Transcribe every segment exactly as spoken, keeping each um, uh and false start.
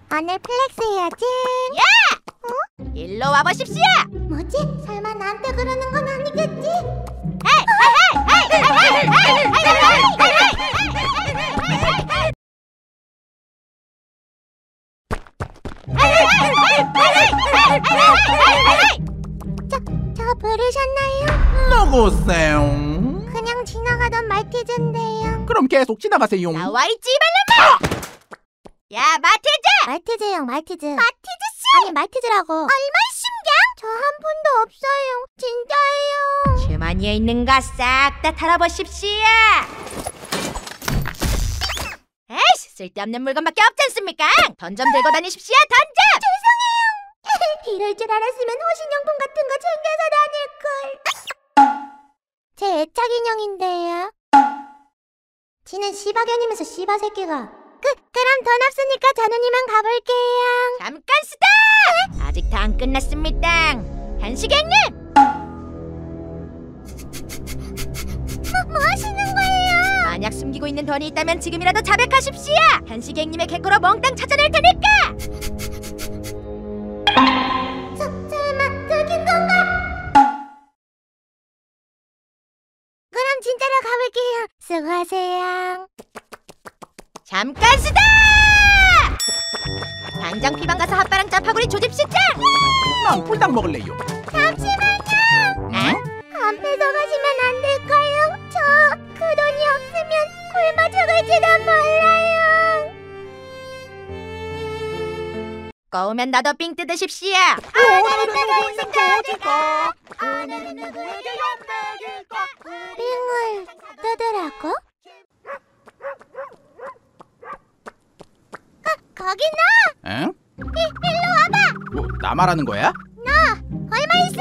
오늘 플렉스 해야지. 야! 어? 일로 와보십시오. 뭐지? 설마 나한테 그러는 건 아니겠지? 헤이! 헤이! 헤이! 헤이! 헤이! 저, 저 부르셨나요? 누구세요? 그냥 지나가던 말티즈인데요. 그럼 계속 지나가세요. 나와 있지 말라마! 야, 마티즈! 말티즈 형, 말티즈. 마티즈 씨! 아니, 말티즈라고. 얼마이십냐? 저 한 푼도 없어요. 진짜예요. 주머니에 있는 거 싹 다 털어보십시오. 에이씨, 쓸데없는 물건밖에 없지 않습니까? 돈 좀 들고 다니십시오, 돈 좀! 죄송해요. 이럴 줄 알았으면 호신용품 같은 거 챙겨서 다닐걸. 제 애착 인형인데요. 지는 시바견이면서 시바 새끼가. 그, 그럼 돈 없으니까 저는 이만 가볼게요. 잠깐 스톱! 아직 다 안 끝났습니다. 한식행님! 뭐, 뭐 하시는 거예요? 만약 숨기고 있는 돈이 있다면 지금이라도 자백하십시오. 한식행님의 개코로 몽땅 찾아낼 테니까. 저, 설마 들킨 건가? 그럼 진짜로 가볼게요. 수고하세요. 잠깐 스톱! 당장 피방 가서 핫바랑 짜파구리 조집시켜. 난 꿀당 먹을래요. 잠시만요. 응? 안 뺏어가시면 안 될까요? 저 그 돈이 없으면 굶어 죽을지도 몰라요. 꼬우면 나도 삥 뜯으십시오. 오늘은 누구의 생각일까? 오늘은 누구에게 연락일까? 삥을 뜯으라고? 아, 거기 너! 응? 이, 일로 와봐! 뭐, 나 말하는 거야? 너! 얼마 있어?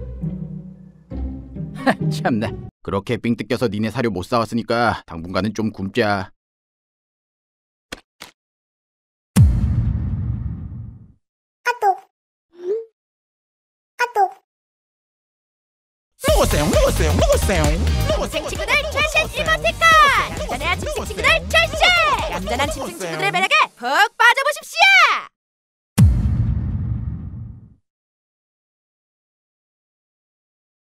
참나. 그렇게 삥 뜯겨서 니네 사료 못 사왔으니까 당분간은 좀 굶자. 아또 아또 누구세요? 누구세요? 누구세요? 동생 친구들 최신 이모티콘! 얌전한 친구 친구들 최신! 얌전한 친구 친구들의 매력에 푹